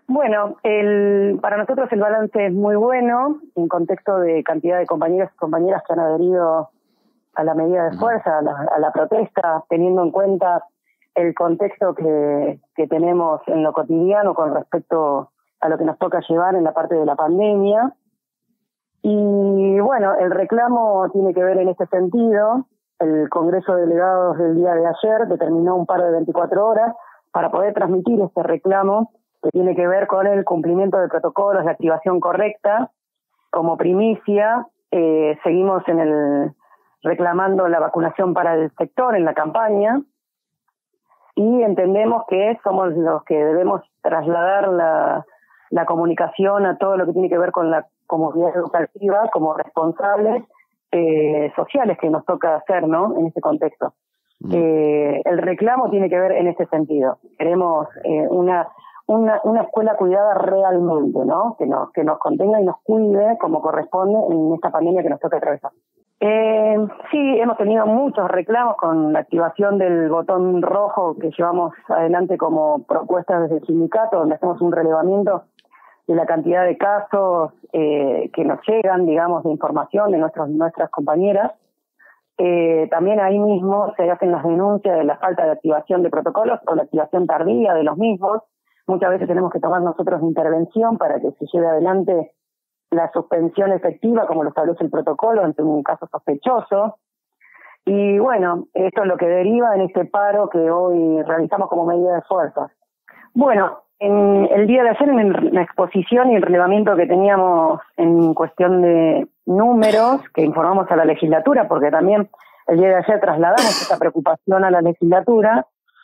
Bueno, para nosotros el balance es muy bueno, en contexto de cantidad de compañeros y compañeras que han adherido a la medida de fuerza, a la protesta, teniendo en cuenta el contexto que tenemos en lo cotidiano con respecto a lo que nos toca llevar en la parte de la pandemia. Y bueno, el reclamo tiene que ver en este sentido. El Congreso de Delegados del día de ayer determinó un paro de 24 horas para poder transmitir este reclamo que tiene que ver con el cumplimiento de protocolos, la activación correcta. Como primicia, seguimos reclamando la vacunación para el sector en la campaña y entendemos que somos los que debemos trasladar la comunicación a todo lo que tiene que ver con la comunidad educativa como responsables sociales que nos toca hacer, ¿no? En este contexto. El reclamo tiene que ver en ese sentido. Queremos una escuela cuidada realmente, ¿no? Que nos contenga y nos cuide como corresponde en esta pandemia que nos toca atravesar. Sí, hemos tenido muchos reclamos con la activación del botón rojo que llevamos adelante como propuestas desde el sindicato, donde hacemos un relevamiento de la cantidad de casos que nos llegan, digamos, de información de nuestras compañeras. También ahí mismo se hacen las denuncias de la falta de activación de protocolos o la activación tardía de los mismos. Muchas veces tenemos que tomar nosotros intervención para que se lleve adelante la suspensión efectiva, como lo establece el protocolo, ante un caso sospechoso. Y bueno, esto es lo que deriva en este paro que hoy realizamos como medida de fuerza. Bueno, el día de ayer en la exposición y el relevamiento que teníamos en cuestión de números, que informamos a la legislatura, porque también el día de ayer trasladamos esta preocupación a la legislatura,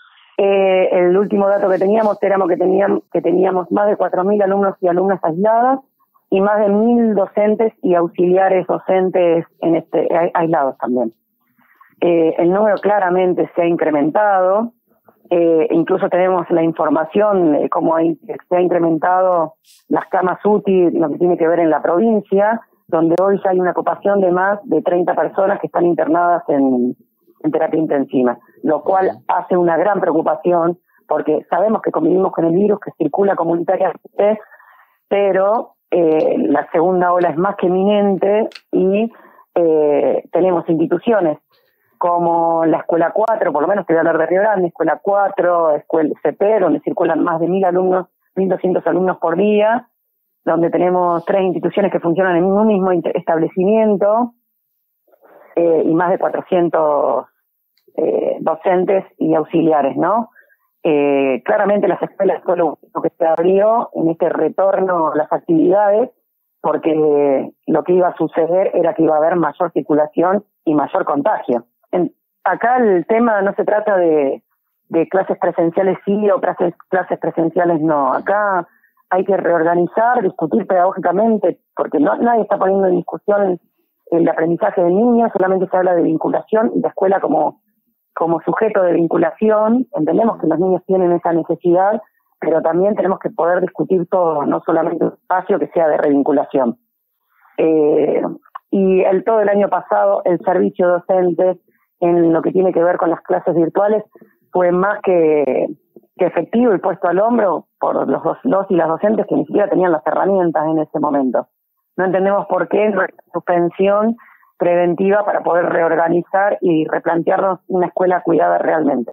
el último dato que teníamos era que teníamos más de 4.000 alumnos y alumnas aisladas y más de 1.000 docentes y auxiliares docentes aislados también. El número claramente se ha incrementado. Incluso tenemos la información de cómo se ha incrementado las camas UTI, lo que tiene que ver en la provincia, donde hoy ya hay una ocupación de más de 30 personas que están internadas en terapia intensiva, lo cual hace una gran preocupación porque sabemos que convivimos con el virus que circula comunitariamente, pero la segunda ola es más que inminente y tenemos instituciones como la Escuela 4, por lo menos te voy a hablar de Río Grande, Escuela 4, Escuela CP, donde circulan más de 1.000 alumnos, 1.200 alumnos por día, donde tenemos 3 instituciones que funcionan en un mismo establecimiento y más de 400 docentes y auxiliares, ¿no? Claramente las escuelas fue lo que se abrió en este retorno a las actividades, porque lo que iba a suceder era que iba a haber mayor circulación y mayor contagio. Acá el tema no se trata de clases presenciales sí o clases presenciales no. Acá hay que reorganizar, discutir pedagógicamente, porque nadie está poniendo en discusión el aprendizaje del niño, solamente se habla de vinculación y la escuela como sujeto de vinculación. Entendemos que los niños tienen esa necesidad, pero también tenemos que poder discutir todo, no solamente un espacio que sea de revinculación. Y todo el año pasado el servicio docente en lo que tiene que ver con las clases virtuales fue más que efectivo y puesto al hombro por los y las docentes que ni siquiera tenían las herramientas en ese momento. No entendemos por qué nuestra suspensión preventiva para poder reorganizar y replantearnos una escuela cuidada realmente.